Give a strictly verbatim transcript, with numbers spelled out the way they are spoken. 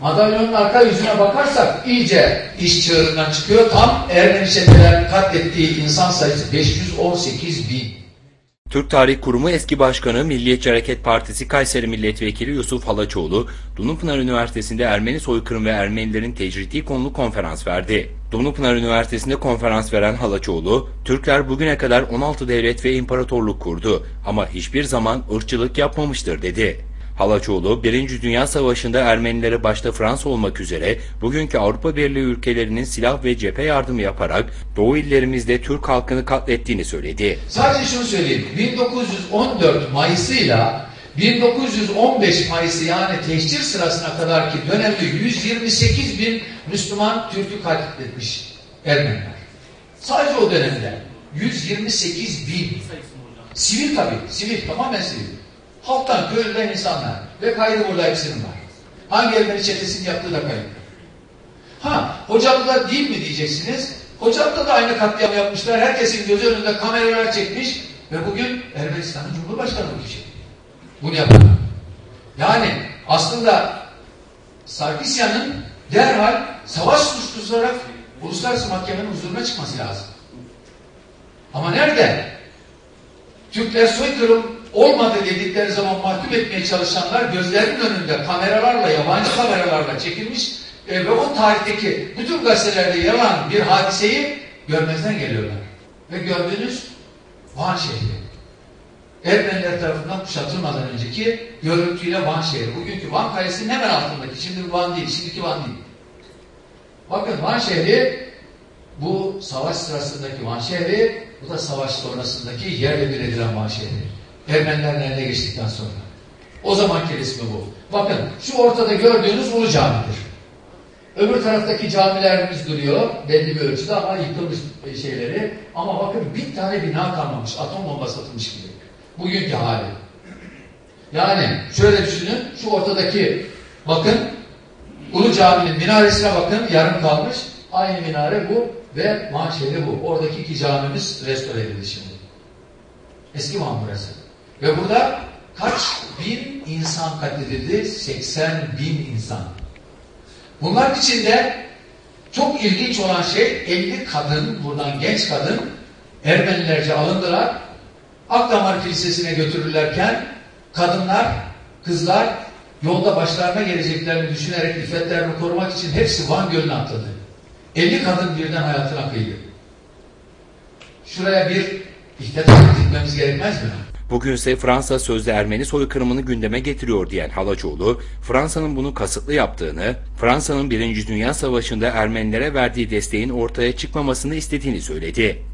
Madalyonun arka yüzüne bakarsak iyice iş çığırından çıkıyor. Tam Ermeni çetelerin katlettiği insan sayısı beş yüz on sekiz bin. Türk Tarih Kurumu eski başkanı Milliyetçi Hareket Partisi Kayseri Milletvekili Yusuf Halaçoğlu, Dumlupınar Üniversitesi'nde Ermeni soykırım ve Ermenilerin tecridi konulu konferans verdi. Dumlupınar Üniversitesi'nde konferans veren Halaçoğlu, Türkler bugüne kadar on altı devlet ve imparatorluk kurdu ama hiçbir zaman ırkçılık yapmamıştır dedi. Halaçoğlu, Birinci Dünya Savaşı'nda Ermenilere başta Fransa olmak üzere bugünkü Avrupa Birliği ülkelerinin silah ve cephe yardımı yaparak Doğu illerimizde Türk halkını katlettiğini söyledi. Sadece şunu söyleyeyim, bin dokuz yüz on dört Mayıs'ıyla bin dokuz yüz on beş Mayıs'ı yani tehcir sırasına kadarki dönemde yüz yirmi sekiz bin Müslüman Türk'ü katletmiş Ermeniler. Sadece o dönemde yüz yirmi sekiz bin. Sivil tabii, sivil, tamamen sivil. Halktan, köylüden insanlar ve kaydı burada hepsinin var. Hangi Ermeni çetesinin yaptığı da kayıtlı. Ha, Hocam'da değil mi diyeceksiniz? Hocam'da da aynı katliamı yapmışlar. Herkesin gözü önünde kameralar çekmiş ve bugün Ermenistan'ın Cumhurbaşkanı bu kişi. Bunu yapan. Yani aslında Sarkisyan'ın derhal savaş suçlusu olarak Uluslararası Mahkemenin huzuruna çıkması lazım. Ama nerede? Türkler soykırım olmadı dedikleri zaman mahkum etmeye çalışanlar gözlerinin önünde kameralarla, yabancı kameralarla çekilmiş e, ve o tarihteki bütün gazetelerde yer alan bir hadiseyi görmezden geliyorlar. Ve gördüğünüz Van şehri. Ermeniler tarafından kuşatılmadan önceki görüntüyle Van şehri. Bugünkü Van Kalesi'nin hemen altındaki. Şimdi Van değil, şimdiki Van değil. Bakın Van şehri, bu savaş sırasındaki Van şehri, bu da savaş sonrasındaki yerle bir edilen Van şehri. Ermenilerin eline geçtikten sonra. O zamanki resmi bu. Bakın şu ortada gördüğünüz Ulu Cami'dir. Öbür taraftaki camilerimiz duruyor belli bir ölçüde ama yıkılmış şeyleri. Ama bakın bir tane bina kalmamış. Atom bombası atılmış gibi. Bugünkü hali. Yani şöyle düşünün. Şu ortadaki bakın Ulu Cami'nin minaresine bakın. Yarım kalmış. Aynı minare bu ve Van şehri bu. Oradaki iki camimiz restore edildi şimdi. Eski Van burası. Ve burada kaç bin insan katledildi? seksen bin insan. Bunların içinde çok ilginç olan şey elli kadın, buradan genç kadın Ermenilerce alındılar. Akdamar Kilisesi'ne götürürlerken kadınlar, kızlar yolda başlarına geleceklerini düşünerek iffetlerini korumak için hepsi Van Gölü'ne atladı. elli kadın birden hayatına kıydı. Şuraya bir ihtiyaç etmemiz gerekmez mi? Bugünse Fransa sözde Ermeni soykırımını gündeme getiriyor diyen Halaçoğlu, Fransa'nın bunu kasıtlı yaptığını, Fransa'nın Birinci Dünya Savaşı'nda Ermenilere verdiği desteğin ortaya çıkmamasını istediğini söyledi.